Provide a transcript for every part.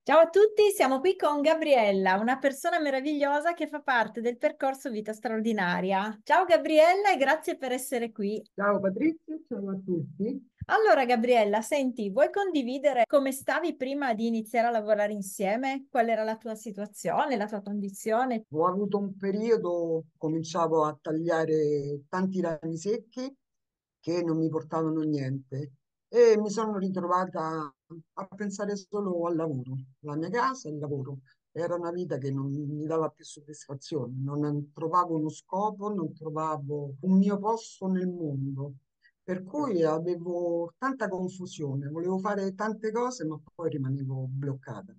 Ciao a tutti, siamo qui con Gabriella, una persona meravigliosa che fa parte del percorso Vita Straordinaria. Ciao Gabriella e grazie per essere qui. Ciao Patrizia, ciao a tutti. Allora Gabriella, senti, vuoi condividere come stavi prima di iniziare a lavorare insieme? Qual era la tua situazione, la tua condizione? Ho avuto un periodo, cominciavo a tagliare tanti rami secchi che non mi portavano niente e mi sono ritrovata a pensare solo al lavoro, la mia casa e il lavoro. Era una vita che non mi dava più soddisfazione, non trovavo uno scopo, non trovavo un mio posto nel mondo. Per cui avevo tanta confusione, volevo fare tante cose, ma poi rimanevo bloccata.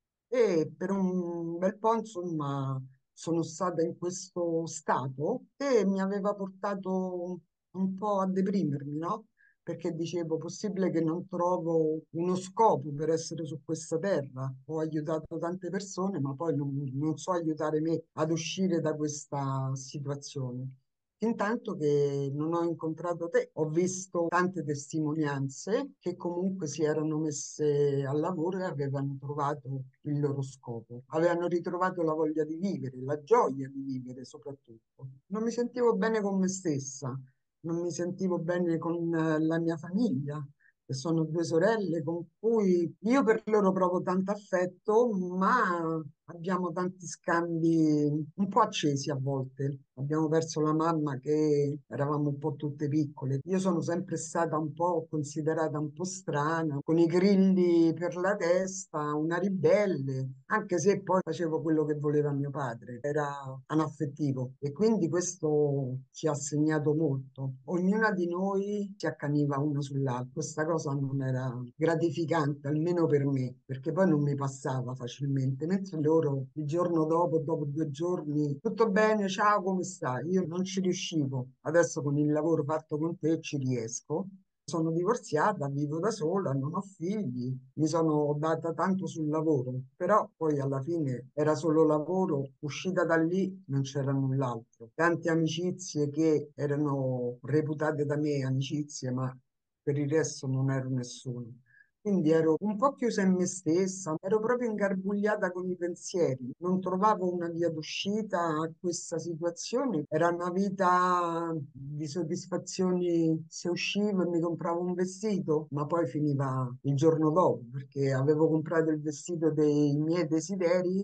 E per un bel po', insomma, sono stata in questo stato che mi aveva portato un po' a deprimermi, no? Perché dicevo, possibile che non trovo uno scopo per essere su questa terra. Ho aiutato tante persone, ma poi non so aiutare me ad uscire da questa situazione. Intanto che non ho incontrato te, ho visto tante testimonianze che comunque si erano messe al lavoro e avevano trovato il loro scopo, avevano ritrovato la voglia di vivere, la gioia di vivere soprattutto. Non mi sentivo bene con me stessa, non mi sentivo bene con la mia famiglia, che sono due sorelle con cui io per loro provo tanto affetto, ma abbiamo tanti scambi un po' accesi a volte. Abbiamo perso la mamma che eravamo un po' tutte piccole. Io sono sempre stata un po' considerata un po' strana, con i grilli per la testa, una ribelle, anche se poi facevo quello che voleva mio padre. Era anaffettivo e quindi questo ci ha segnato molto. Ognuna di noi si accaniva una sull'altra. Questa cosa non era gratificante, almeno per me, perché poi non mi passava facilmente, mentre loro il giorno dopo 2 giorni, tutto bene, ciao, come stai? Io non ci riuscivo. Adesso con il lavoro fatto con te ci riesco. Sono divorziata, vivo da sola, non ho figli, mi sono data tanto sul lavoro, però poi alla fine era solo lavoro, uscita da lì non c'era null'altro. Tante amicizie che erano reputate da me amicizie, ma per il resto non ero nessuno. Quindi ero un po' chiusa in me stessa, ero proprio ingarbugliata con i pensieri, non trovavo una via d'uscita a questa situazione. Era una vita di soddisfazioni se uscivo e mi compravo un vestito, ma poi finiva il giorno dopo perché avevo comprato il vestito dei miei desideri,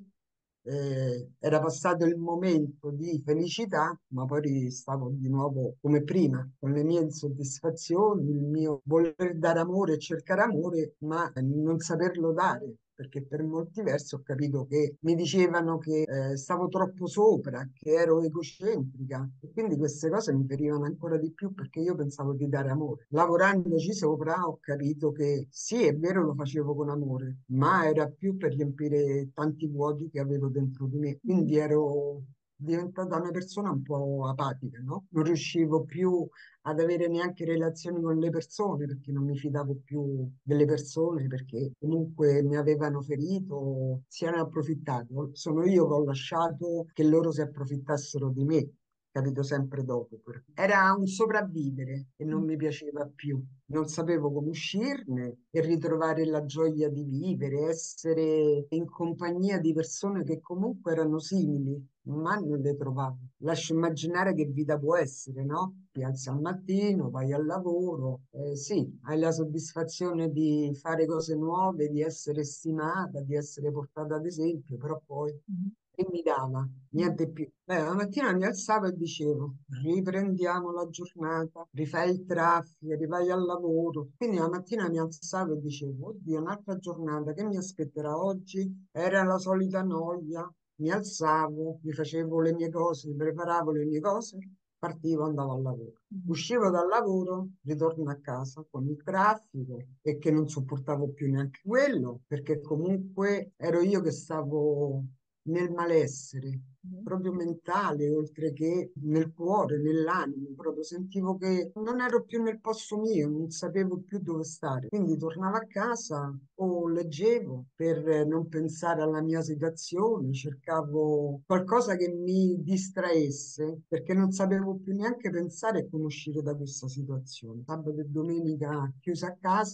era passato il momento di felicità, ma poi stavo di nuovo come prima, con le mie insoddisfazioni, il mio voler dare amore e cercare amore, ma non saperlo dare. Perché per molti versi ho capito che mi dicevano che stavo troppo sopra, che ero egocentrica e quindi queste cose mi ferivano ancora di più perché io pensavo di dare amore. Lavorandoci sopra ho capito che sì, è vero, lo facevo con amore, ma era più per riempire tanti vuoti che avevo dentro di me. Quindi ero diventata una persona un po' apatica, no? Non riuscivo più ad avere neanche relazioni con le persone perché non mi fidavo più delle persone perché comunque mi avevano ferito, si erano approfittati. Sono io che ho lasciato che loro si approfittassero di me, capito sempre dopo. Era un sopravvivere e non mi piaceva più. Non sapevo come uscirne e ritrovare la gioia di vivere, essere in compagnia di persone che comunque erano simili, ma non le trovavo. Lascio immaginare che vita può essere, no? Ti alzi al mattino, vai al lavoro, sì, hai la soddisfazione di fare cose nuove, di essere stimata, di essere portata ad esempio, però poi che mi dava? Niente più. La mattina mi alzavo e dicevo, riprendiamo la giornata, rifai il traffico, rivai al lavoro. Quindi la mattina mi alzavo e dicevo, oddio, un'altra giornata, che mi aspetterà oggi? Era la solita noia. Mi alzavo, mi facevo le mie cose, mi preparavo le mie cose, partivo, andavo al lavoro. Uscivo dal lavoro, ritorno a casa con il traffico e che non sopportavo più neanche quello, perché comunque ero io che stavo nel malessere, proprio mentale, oltre che nel cuore, nell'animo, proprio sentivo che non ero più nel posto mio, non sapevo più dove stare. Quindi tornavo a casa o leggevo per non pensare alla mia situazione, cercavo qualcosa che mi distraesse, perché non sapevo più neanche pensare a come uscire da questa situazione. Sabato e domenica chiusa a casa,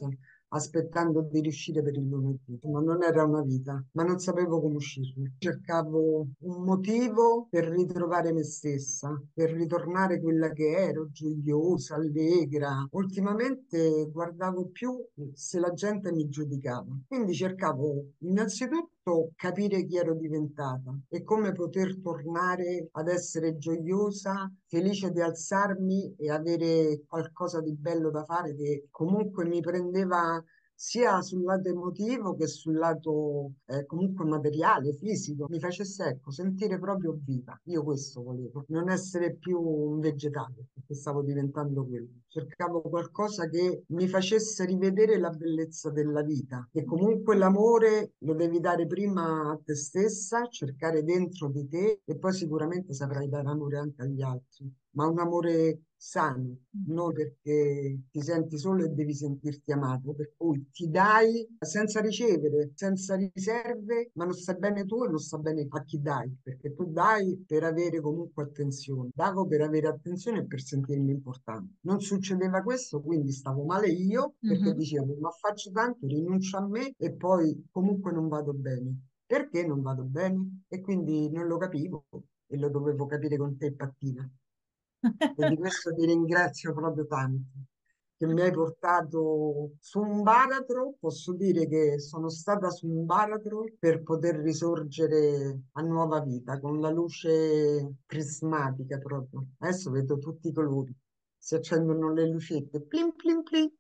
aspettando di riuscire per il lunedì. Ma non era una vita, ma non sapevo come uscirne. Cercavo un motivo per ritrovare me stessa, per ritornare quella che ero, gioiosa, allegra. Ultimamente guardavo più se la gente mi giudicava. Quindi cercavo innanzitutto capire chi ero diventata e come poter tornare ad essere gioiosa, felice di alzarmi e avere qualcosa di bello da fare che comunque mi prendeva sia sul lato emotivo che sul lato comunque materiale, fisico, mi facesse ecco, sentire proprio viva. Io questo volevo, non essere più un vegetale, perché stavo diventando quello. Cercavo qualcosa che mi facesse rivedere la bellezza della vita, che comunque l'amore lo devi dare prima a te stessa, cercare dentro di te e poi sicuramente saprai dare amore anche agli altri, ma un amore sano, non perché ti senti solo e devi sentirti amato, per cui ti dai senza ricevere, senza riserve, ma non stai bene tu e non sta bene a chi dai, perché tu dai per avere comunque attenzione, davo per avere attenzione e per sentirmi importante. Non succedeva questo, quindi stavo male io perché Mhm. dicevo, ma faccio tanto, rinuncio a me e poi comunque non vado bene. Perché non vado bene? E quindi non lo capivo e lo dovevo capire con te, Pattina. E di questo ti ringrazio proprio tanto, che mi hai portato su un baratro. Posso dire che sono stata su un baratro per poter risorgere a nuova vita, con la luce prismatica proprio. Adesso vedo tutti i colori, si accendono le lucette, plin plin plin.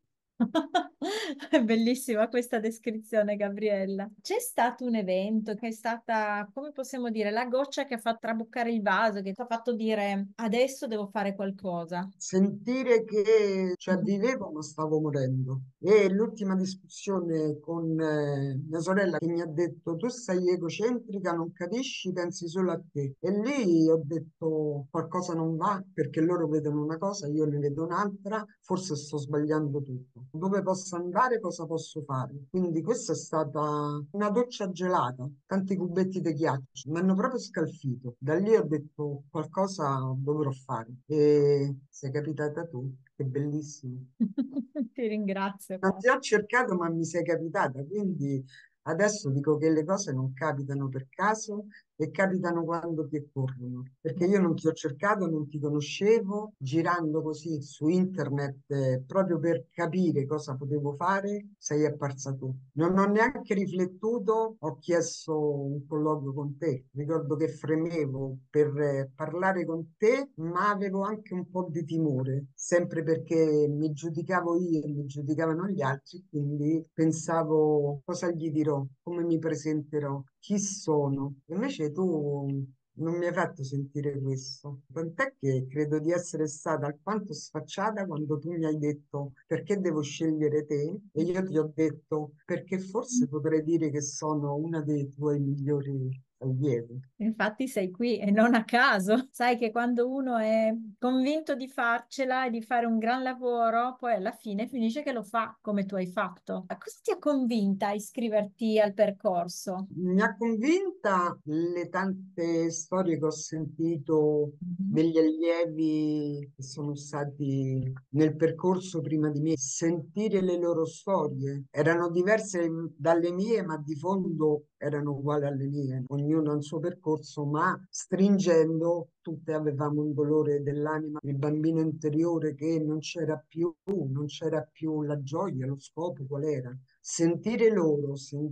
È bellissima questa descrizione, Gabriella. C'è stato un evento che è stata, come possiamo dire, la goccia che ha fatto traboccare il vaso, che ti ha fatto dire adesso devo fare qualcosa. Sentire che cioè, vivevo ma stavo morendo. E l'ultima discussione con mia sorella che mi ha detto tu sei egocentrica, non capisci, pensi solo a te. E lì ho detto qualcosa non va perché loro vedono una cosa, io ne vedo un'altra, forse sto sbagliando tutto. Dove posso andare, cosa posso fare? Quindi questa è stata una doccia gelata, tanti cubetti di ghiaccio, mi hanno proprio scalfito. Da lì ho detto qualcosa dovrò fare. E sei capitata tu, che bellissimo. Ti ringrazio. Non ti ho cercato, ma mi sei capitata, quindi adesso dico che le cose non capitano per caso e capitano quando ti occorrono, perché io non ti ho cercato, non ti conoscevo, girando così su internet proprio per capire cosa potevo fare, sei apparsa tu. Non ho neanche riflettuto, ho chiesto un colloquio con te, ricordo che fremevo per parlare con te, ma avevo anche un po' di timore, sempre perché mi giudicavo io e mi giudicavano gli altri, quindi pensavo cosa gli dirò, come mi presenterò, chi sono. Invece tu non mi hai fatto sentire questo, tant'è che credo di essere stata alquanto sfacciata quando tu mi hai detto perché devo scegliere te e io ti ho detto perché forse potrei dire che sono una dei tuoi migliori allievi. Infatti sei qui e non a caso. Sai che quando uno è convinto di farcela e di fare un gran lavoro, poi alla fine finisce che lo fa come tu hai fatto. Ma cosa ti ha convinta a iscriverti al percorso? Mi ha convinta le tante storie che ho sentito Mhm. degli allievi che sono stati nel percorso prima di me, sentire le loro storie. Erano diverse dalle mie, ma di fondo erano uguali alle mie. Ognuno ha il suo percorso, ma stringendo tutte avevamo un dolore dell'anima, il bambino interiore che non c'era più, non c'era più la gioia, lo scopo qual era? Sentire loro,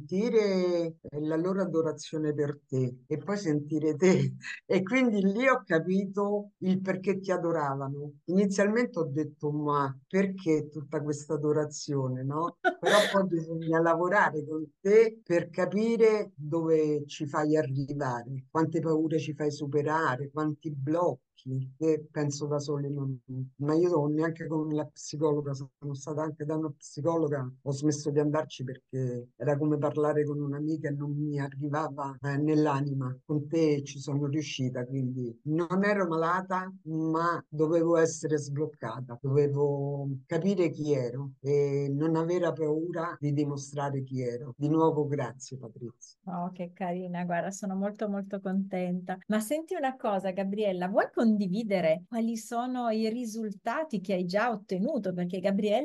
sentire la loro adorazione per te e poi sentire te. E quindi lì ho capito il perché ti adoravano. Inizialmente ho detto, ma perché tutta questa adorazione, no? Però poi bisogna lavorare con te per capire dove ci fai arrivare, quante paure ci fai superare, quanti blocchi. Che penso da soli, ma io non neanche con la psicologa, sono stata anche da una psicologa, ho smesso di andarci perché era come parlare con un'amica e non mi arrivava nell'anima. Con te ci sono riuscita, quindi non ero malata, ma dovevo essere sbloccata, dovevo capire chi ero e non avere paura di dimostrare chi ero. Di nuovo, grazie Patrizia. Oh, che carina, guarda, sono molto molto contenta. Ma senti una cosa, Gabriella, vuoi condividere quali sono i risultati che hai già ottenuto? Perché Gabriella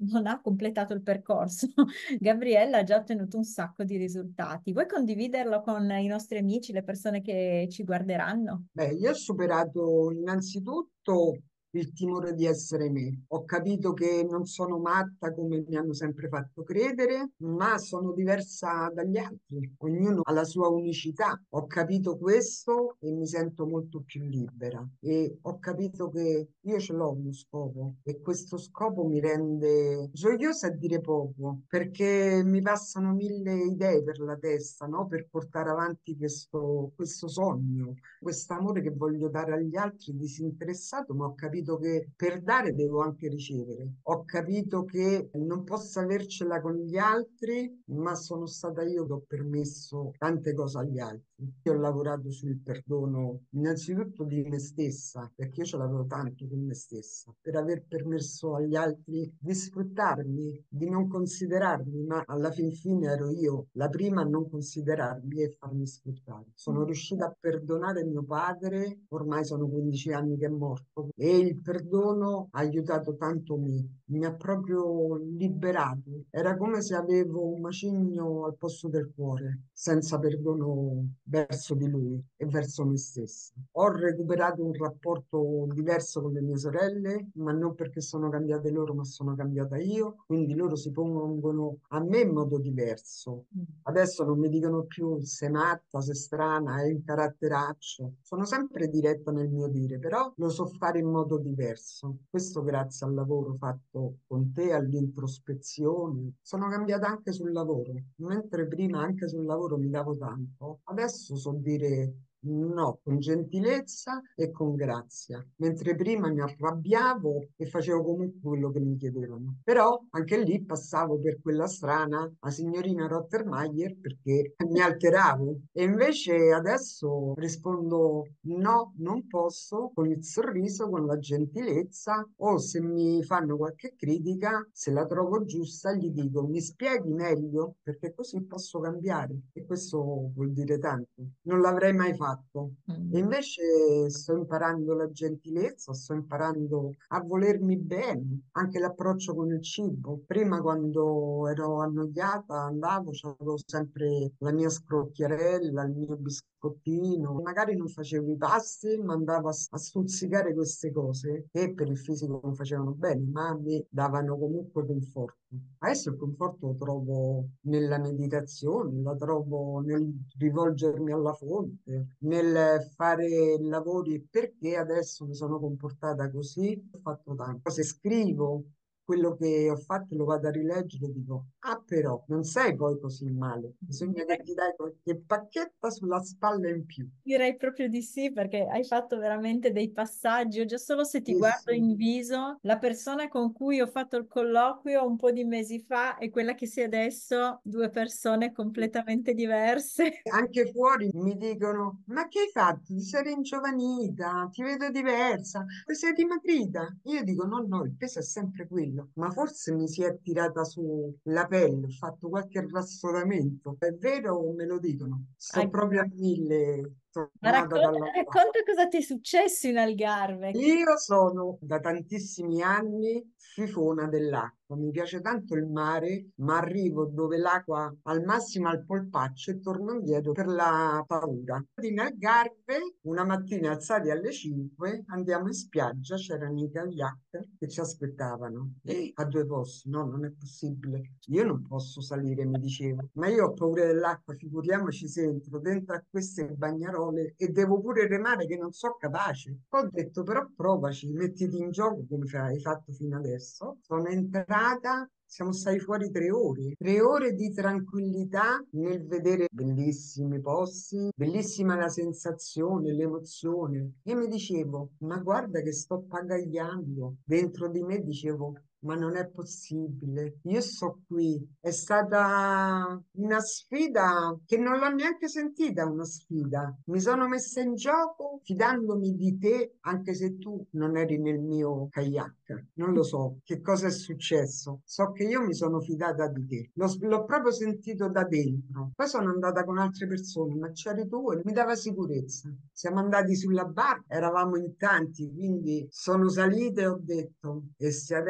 non ha completato il percorso. Gabriella ha già ottenuto un sacco di risultati. Vuoi condividerlo con i nostri amici, le persone che ci guarderanno? Beh, io ho superato innanzitutto il timore di essere me. Ho capito che non sono matta come mi hanno sempre fatto credere, ma sono diversa dagli altri. Ognuno ha la sua unicità. Ho capito questo e mi sento molto più libera. E ho capito che io ce l'ho uno scopo e questo scopo mi rende gioiosa a dire poco, perché mi passano mille idee per la testa, no? Per portare avanti questo sogno, quest'amore che voglio dare agli altri disinteressato, ma ho capito che per dare devo anche ricevere. Ho capito che non posso avercela con gli altri, ma sono stata io che ho permesso tante cose agli altri. Io ho lavorato sul perdono innanzitutto di me stessa, perché io ce l'avevo tanto con me stessa, per aver permesso agli altri di sfruttarmi, di non considerarmi, ma alla fin fine ero io la prima a non considerarmi e farmi sfruttare. Sono riuscita a perdonare mio padre, ormai sono 15 anni che è morto, e il perdono ha aiutato tanto me, mi ha proprio liberato. Era come se avevo un macigno al posto del cuore, senza perdono verso di lui e verso me stessa. Ho recuperato un rapporto diverso con le mie sorelle, ma non perché sono cambiate loro, ma sono cambiata io, quindi loro si pongono a me in modo diverso. Adesso non mi dicono più sei matta, sei strana, hai un caratteraccio. Sono sempre diretta nel mio dire, però lo so fare in modo diverso. Questo grazie al lavoro fatto con te, all'introspezione. Sono cambiata anche sul lavoro. Mentre prima anche sul lavoro mi davo tanto, adesso so dire no, con gentilezza e con grazia, mentre prima mi arrabbiavo e facevo comunque quello che mi chiedevano. Però anche lì passavo per quella strana, la signorina Rottermeier, perché mi alteravo. E invece adesso rispondo no, non posso, con il sorriso, con la gentilezza, o se mi fanno qualche critica, se la trovo giusta, gli dico mi spieghi meglio, perché così posso cambiare. E questo vuol dire tanto. Non l'avrei mai fatto. E Mm. invece sto imparando la gentilezza, sto imparando a volermi bene, anche l'approccio con il cibo. Prima quando ero annoiata andavo, avevo sempre la mia scrocchiarella, il mio biscottino, magari non facevo i passi, ma andavo a stuzzicare queste cose che per il fisico non facevano bene, ma mi davano comunque conforto. Adesso il conforto lo trovo nella meditazione, lo trovo nel rivolgermi alla fonte, nel fare lavori perché adesso mi sono comportata così, ho fatto tanto. Se scrivo quello che ho fatto, lo vado a rileggere e dico, ah però, non sei poi così male, bisogna che ti dai qualche pacchetta sulla spalla in più. Direi proprio di sì, perché hai fatto veramente dei passaggi. Io già solo se ti Sì, guardo sì. in viso, la persona con cui ho fatto il colloquio un po' di mesi fa e quella che sei adesso, due persone completamente diverse. Anche fuori mi dicono: Ma che hai fatto? Ti sei ringiovanita, ti vedo diversa, ti sei dimagrita. Io dico: No, no, il peso è sempre quello, ma forse mi si è tirata su la pelle, ho fatto qualche rassolamento. È vero, me lo dicono. Sto Ah, proprio a mille, ma tornata dalla. racconta cosa ti è successo in Algarve. Io sono da tantissimi anni fifona dell'acqua, mi piace tanto il mare, ma arrivo dove l'acqua al massimo al polpaccio e torno indietro per la paura. In Algarve, una mattina alzati alle 5, andiamo in spiaggia, c'erano i kayak che ci aspettavano. E a due posti, no, non è possibile. Io non posso salire, mi dicevo, ma io ho paura dell'acqua, figuriamoci se entro dentro a queste bagnarole e devo pure remare che non so capace. Ho detto però provaci, mettiti in gioco come hai fatto fino adesso. Sono entrata, siamo stati fuori 3 ore, 3 ore di tranquillità nel vedere bellissimi posti, bellissima la sensazione, l'emozione. E mi dicevo, ma guarda che sto pagagliando. Dentro di me dicevo, ma non è possibile, io sto qui. È stata una sfida che non l'ho neanche sentita, una sfida. Mi sono messa in gioco fidandomi di te, anche se tu non eri nel mio kayak. Non lo so che cosa è successo. So che io mi sono fidata di te. L'ho proprio sentito da dentro. Poi sono andata con altre persone, ma c'eri tu e mi dava sicurezza. Siamo andati sulla barca, eravamo in tanti, quindi sono salita e ho detto, e se adesso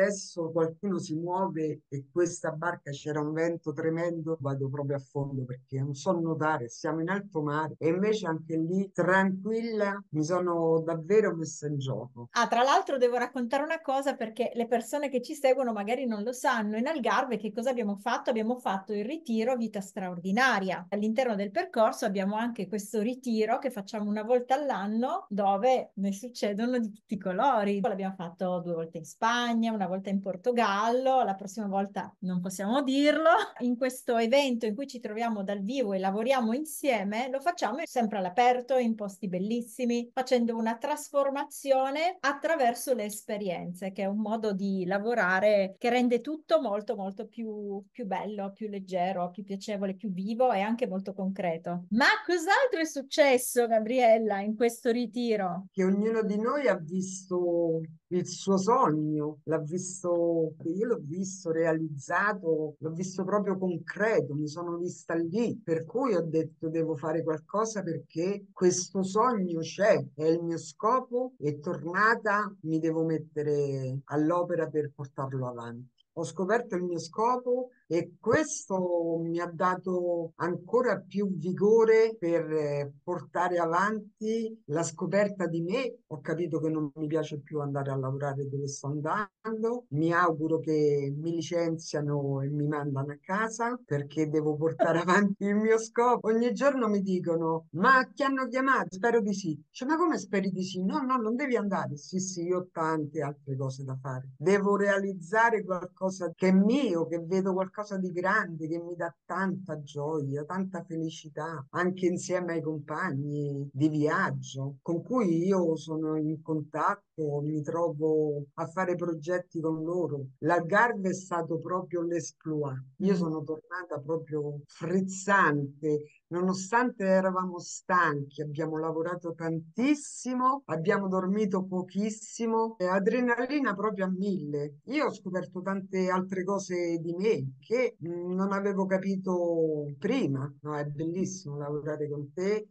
quando qualcuno si muove e questa barca c'era un vento tremendo, vado proprio a fondo perché non so nuotare, siamo in alto mare e invece anche lì tranquilla mi sono davvero messa in gioco. Ah, tra l'altro devo raccontare una cosa perché le persone che ci seguono magari non lo sanno. In Algarve che cosa abbiamo fatto? Abbiamo fatto il ritiro Vita Straordinaria. All'interno del percorso abbiamo anche questo ritiro che facciamo una volta all'anno dove ne succedono di tutti i colori. L'abbiamo fatto 2 volte in Spagna, una volta in Portogallo, la prossima volta non possiamo dirlo. In questo evento in cui ci troviamo dal vivo e lavoriamo insieme, lo facciamo sempre all'aperto, in posti bellissimi, facendo una trasformazione attraverso le esperienze, che è un modo di lavorare che rende tutto molto, molto più bello, più leggero, più piacevole, più vivo e anche molto concreto. Ma cos'altro è successo, Gabriella, in questo ritiro? Che ognuno di noi ha visto il suo sogno, l'ha visto, io l'ho visto realizzato, l'ho visto proprio concreto, mi sono vista lì, per cui ho detto devo fare qualcosa perché questo sogno c'è, è il mio scopo e tornata mi devo mettere all'opera per portarlo avanti. Ho scoperto il mio scopo e questo mi ha dato ancora più vigore per portare avanti la scoperta di me. Ho capito che non mi piace più andare a lavorare dove sto andando. Mi auguro che mi licenziano e mi mandano a casa perché devo portare avanti il mio scopo. Ogni giorno mi dicono: Ma ti hanno chiamato? Spero di sì. Cioè, ma come speri di sì? No, no, non devi andare. Sì, sì, io ho tante altre cose da fare. Devo realizzare qualcosa che è mio, che vedo qualcosa di grande, che mi dà tanta gioia, tanta felicità, anche insieme ai compagni di viaggio con cui io sono in contatto, mi trovo a fare progetti con loro. L'Algarve è stato proprio l'esploit. Io Mm. sono tornata proprio frizzante. Nonostante eravamo stanchi, abbiamo lavorato tantissimo, abbiamo dormito pochissimo, e adrenalina proprio a mille. Io ho scoperto tante altre cose di me che non avevo capito prima. No, è bellissimo lavorare con te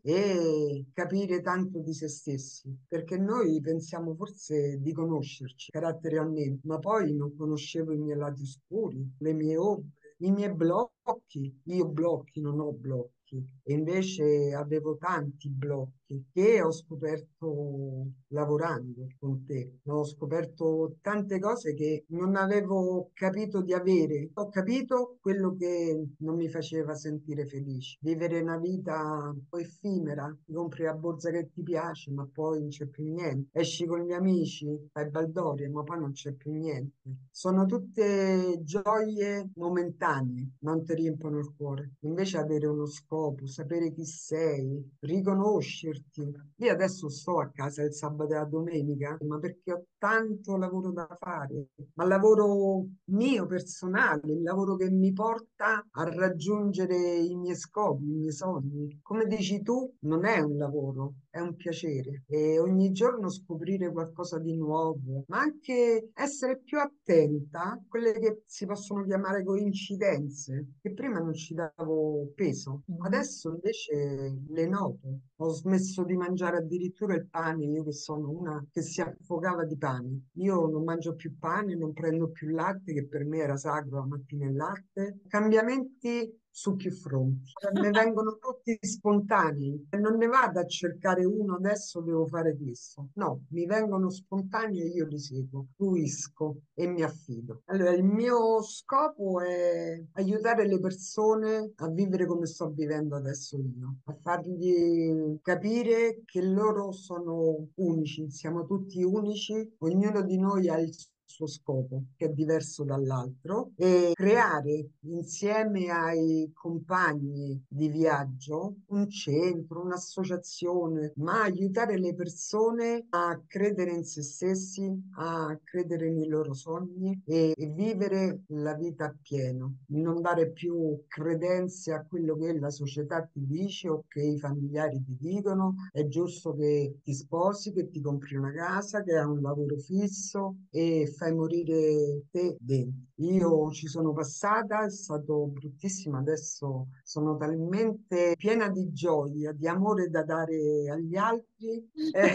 e capire tanto di se stessi, perché noi pensiamo forse di conoscerci caratterialmente, ma poi non conoscevo i miei lati oscuri, le mie ombre, i miei blocchi. Io blocchi non ho blocchi e invece avevo tanti blocchi che ho scoperto lavorando con te. Ho scoperto tante cose che non avevo capito di avere. Ho capito quello che non mi faceva sentire felice. Vivere una vita un po' effimera, ti compri la borsa che ti piace, ma poi non c'è più niente. Esci con gli amici, fai baldoria, ma poi non c'è più niente. Sono tutte gioie momentanee, non ti riempiono il cuore. Invece avere uno scopo, sapere chi sei, riconoscerti. Io adesso sto a casa il sabato e la domenica, ma perché ho tanto lavoro da fare, ma lavoro mio personale, il lavoro che mi porta a raggiungere i miei scopi, i miei sogni. Come dici tu, non è un lavoro, è un piacere e ogni giorno scoprire qualcosa di nuovo, ma anche essere più attenta a quelle che si possono chiamare coincidenze, che prima non ci davo peso. Mhm. Adesso invece le noto. Ho smesso di mangiare addirittura il pane, io che sono una che si affogava di pane. Io non mangio più pane, non prendo più latte, che per me era sacro la mattina il latte. Cambiamenti su più fronti. Ne vengono tutti spontanei. Non ne vado a cercare uno, adesso devo fare questo. No, mi vengono spontanei e io li seguo, fruisco e mi affido. Allora, il mio scopo è aiutare le persone a vivere come sto vivendo adesso io, a fargli capire che loro sono unici, siamo tutti unici, ognuno di noi ha il suo scopo, che è diverso dall'altro, e creare insieme ai compagni di viaggio un centro, un'associazione, ma aiutare le persone a credere in se stessi, a credere nei loro sogni e vivere la vita appieno, non dare più credenze a quello che la società ti dice o che i familiari ti dicono. È giusto che ti sposi, che ti compri una casa, che hai un lavoro fisso e fai morire te dentro. Io ci sono passata, è stato bruttissimo, adesso sono talmente piena di gioia, di amore da dare agli altri.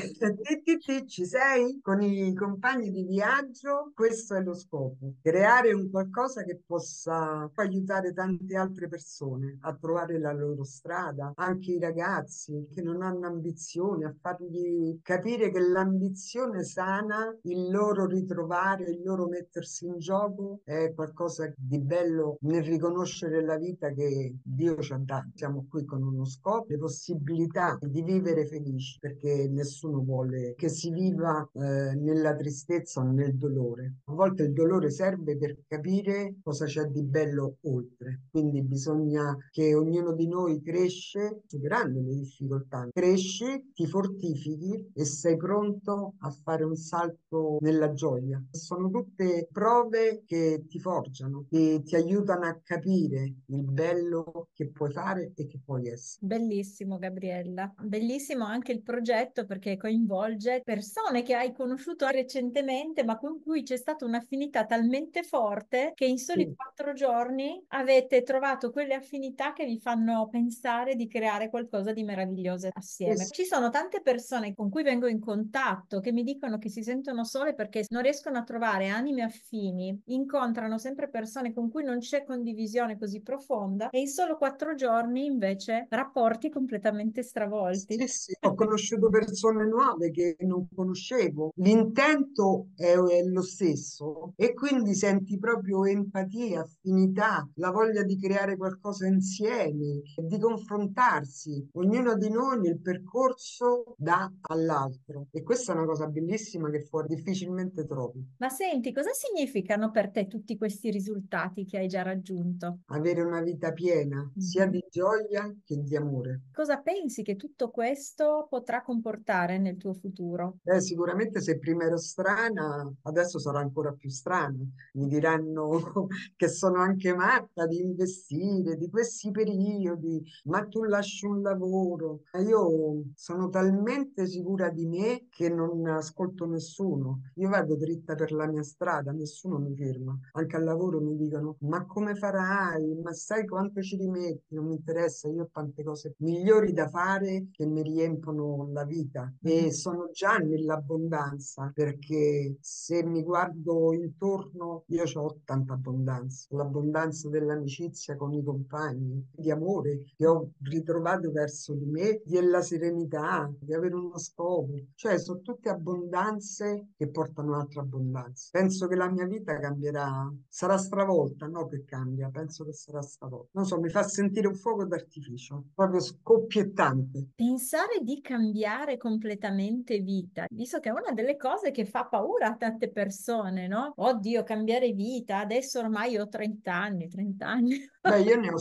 Ci sei? Con i compagni di viaggio, questo è lo scopo, creare un qualcosa che possa aiutare tante altre persone a trovare la loro strada, anche i ragazzi che non hanno ambizione, a fargli capire che l'ambizione sana, il loro ritrovare, il loro mettersi in gioco è qualcosa di bello nel riconoscere la vita che Dio ci ha dato. Siamo qui con uno scopo, le possibilità di vivere felici, perché nessuno vuole che si viva nella tristezza o nel dolore. A volte il dolore serve per capire cosa c'è di bello oltre. Quindi bisogna che ognuno di noi cresce superando le difficoltà. Cresci, ti fortifichi e sei pronto a fare un salto nella gioia. Sono tutte prove che ti forgiano, che ti aiutano a capire il bello che puoi fare e che puoi essere. Bellissimo, Gabriella. Bellissimo anche il progetto perché coinvolge persone che hai conosciuto recentemente, ma con cui c'è stata un'affinità talmente forte che in soli Sì, 4 giorni avete trovato quelle affinità che vi fanno pensare di creare qualcosa di meraviglioso sì, assieme. sì. Ci sono tante persone con cui vengo in contatto che mi dicono che si sentono sole perché non riescono a trovare anime affini, incontrano sempre persone con cui non c'è condivisione così profonda e in solo 4 giorni invece rapporti completamente stravolti. Sì, sì, ho conosciuto persone nuove che non conoscevo. L'intento è lo stesso e quindi senti proprio empatia, affinità, la voglia di creare qualcosa insieme, di confrontarsi. Ognuno di noi nel percorso dà all'altro e questa è una cosa bellissima che fuori difficilmente trovi. Ma senti, cosa significano per te tutti questi risultati che hai già raggiunto? Avere una vita piena, sia Mhm. di gioia che di amore. Cosa pensi che tutto questo potrà comportare nel tuo futuro? Sicuramente se prima ero strana, adesso sarò ancora più strana. Mi diranno che sono anche matta di investire, di questi periodi, ma tu lasci un lavoro. Ma io sono talmente sicura di me che non ascolto nessuno. Io vado dritta per la mia strada, nessuno mi ferma. Anche al lavoro mi dicono, ma come farai? Ma sai quanto ci rimetti? Non mi interessa, io ho tante cose migliori da fare che mi riempiono la vita Mhm. e sono già nell'abbondanza perché se mi guardo intorno io ho tanta abbondanza, l'abbondanza dell'amicizia con i compagni, di amore che ho ritrovato verso di me, della serenità, di avere uno scopo, cioè sono tutte abbondanze che portano altra abbondanza. Penso che la mia vita cambierà, sarà stravolta, no che cambia, penso che sarà stravolta. Non so, mi fa sentire un fuoco d'artificio, proprio scoppiettante. Pensare di cambiare completamente vita, visto che è una delle cose che fa paura a tante persone, no? Oddio, cambiare vita, adesso ormai ho 30 anni, 30 anni. Beh, io ne ho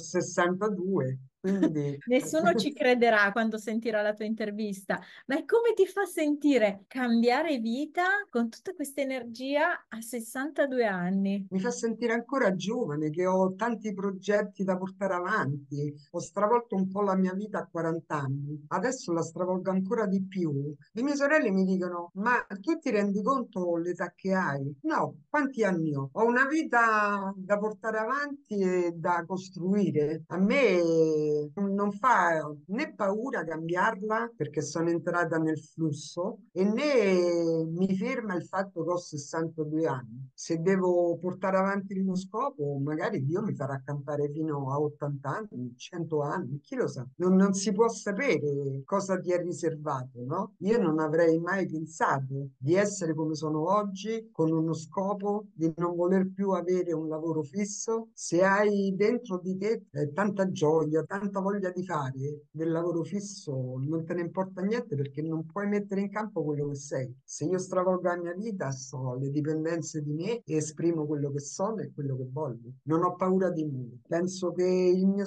62, quindi Nessuno ci crederà quando sentirà la tua intervista, ma è come ti fa sentire cambiare vita con tutta questa energia a 62 anni? mi fa sentire ancora giovane, che ho tanti progetti da portare avanti. Ho stravolto un po' la mia vita a 40 anni, adesso la stravolgo ancora di più. Le mie sorelle mi dicono: Ma tu ti rendi conto l'età che hai? No, quanti anni ho? Ho una vita da portare avanti e da costruire. A me non fa né paura cambiarla perché sono entrata nel flusso e né mi ferma il fatto che ho 62 anni. Se devo portare avanti il mio scopo, magari Dio mi farà campare fino a 80 anni, 100 anni, chi lo sa. Non si può sapere cosa ti è riservato, no? Io non avrei mai pensato di essere come sono oggi, con uno scopo di non voler più avere un lavoro fisso. Se hai dentro di te tanta gioia, tanta voglia di fare del lavoro fisso, non te ne importa niente perché non puoi mettere in campo quello che sei. Se io stravolgo la mia vita, so le dipendenze di me e esprimo quello che sono e quello che voglio. Non ho paura di nulla. Penso che il mio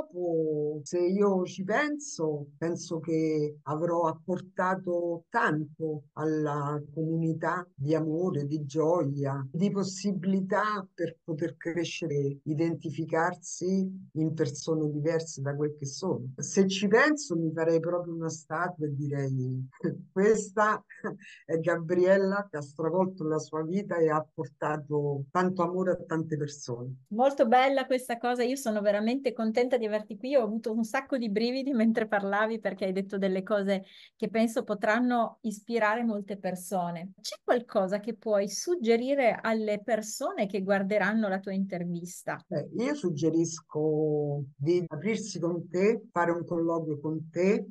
scopo, se io ci penso, penso che avrò apportato tanto alla comunità di amore, di gioia, di possibilità per poter crescere, identificarsi in persone diverse diverse da quel che sono. Se ci penso, mi farei proprio una statua e direi: questa è Gabriella che ha stravolto la sua vita e ha portato tanto amore a tante persone. Molto bella questa cosa, io sono veramente contenta di averti qui, ho avuto un sacco di brividi mentre parlavi perché hai detto delle cose che penso potranno ispirare molte persone. C'è qualcosa che puoi suggerire alle persone che guarderanno la tua intervista? Io suggerisco di aprirsi con te, fare un colloquio con te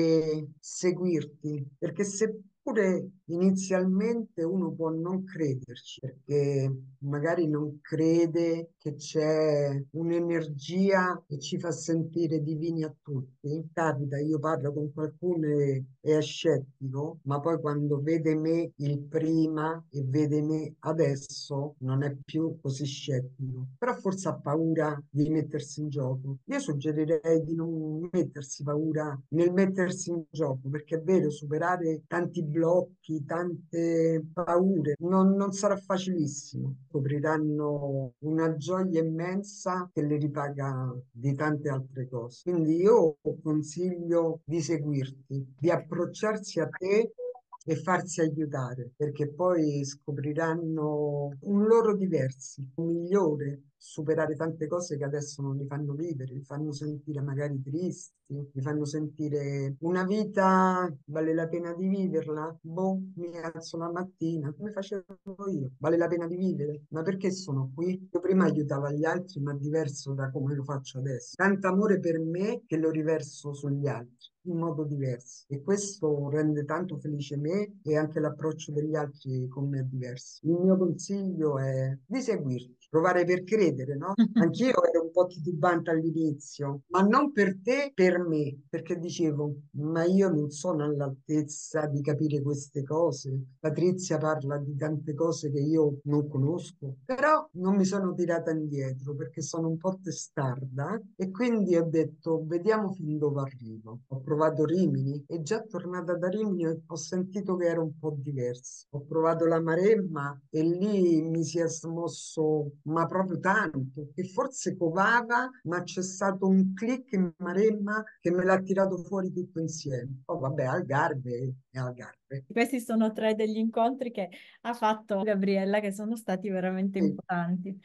e seguirti, perché seppure inizialmente uno può non crederci, perché magari non crede che c'è un'energia che ci fa sentire divini a tutti. Capita, io parlo con qualcuno e è scettico, ma poi quando vede me il prima e vede me adesso non è più così scettico, però forse ha paura di mettersi in gioco. Io suggerirei di non mettersi paura nel mettersi in gioco, perché è vero, superare tanti blocchi, tante paure non sarà facilissimo. Scopriranno una gioia immensa che le ripaga di tante altre cose. Quindi io consiglio di seguirti, di approcciarsi a te e farsi aiutare, perché poi scopriranno un loro diversi, un migliore, superare tante cose che adesso non li fanno vivere, li fanno sentire magari tristi, li fanno sentire una vita vale la pena di viverla? Boh, mi alzo la mattina, come facevo io, vale la pena di vivere? Ma perché sono qui? Io prima aiutavo gli altri, ma diverso da come lo faccio adesso. Tanto amore per me che lo riverso sugli altri in modo diverso e questo rende tanto felice me e anche l'approccio degli altri con me è diverso. Il mio consiglio è di seguirti, provare per credere, no? Anch'io ero un po' titubante all'inizio, ma non per te, per me, perché dicevo, ma io non sono all'altezza di capire queste cose. Patrizia parla di tante cose che io non conosco, però non mi sono tirata indietro perché sono un po' testarda e quindi ho detto, vediamo fin dove arrivo. Ho provato Rimini e già tornata da Rimini ho sentito che era un po' diverso. Ho provato la Maremma e lì mi si è smosso, ma proprio tanto, che forse covava, ma c'è stato un click in Maremma che me l'ha tirato fuori tutto insieme. Oh, vabbè, Algarve e Algarve. Questi sono tre degli incontri che ha fatto Gabriella che sono stati veramente Sì. importanti.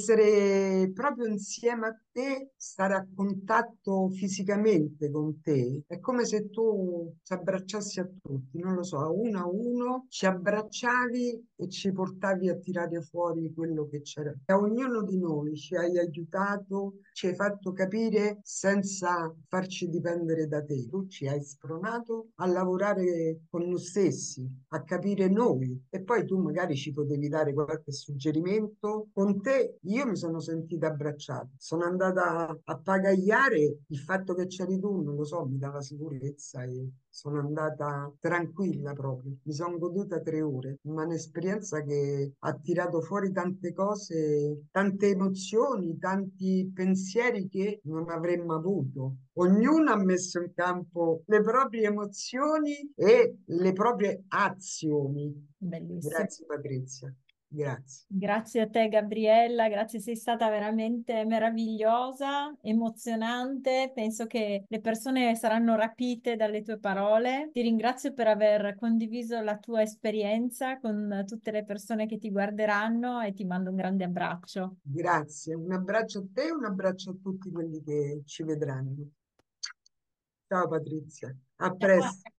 Essere proprio insieme a te, stare a contatto fisicamente con te, è come se tu ci abbracciassi a tutti, non lo so, a uno ci abbracciavi e ci portavi a tirare fuori quello che c'era. E a ognuno di noi ci hai aiutato, ci hai fatto capire senza farci dipendere da te. Tu ci hai spronato a lavorare con noi stessi, a capire noi e poi tu magari ci potevi dare qualche suggerimento. Con te io mi sono sentita abbracciata, sono andata a pagagliare il fatto che c'eri tu, non lo so, mi dava sicurezza e sono andata tranquilla proprio. Mi sono goduta 3 ore, ma un'esperienza che ha tirato fuori tante cose, tante emozioni, tanti pensieri che non avremmo avuto. Ognuno ha messo in campo le proprie emozioni e le proprie azioni. Bellissimo. Grazie Patrizia, grazie. Grazie a te, Gabriella, grazie, sei stata veramente meravigliosa, emozionante. Penso che le persone saranno rapite dalle tue parole. Ti ringrazio per aver condiviso la tua esperienza con tutte le persone che ti guarderanno e ti mando un grande abbraccio. Grazie, un abbraccio a te e un abbraccio a tutti quelli che ci vedranno. Ciao Patrizia, a Ciao. presto.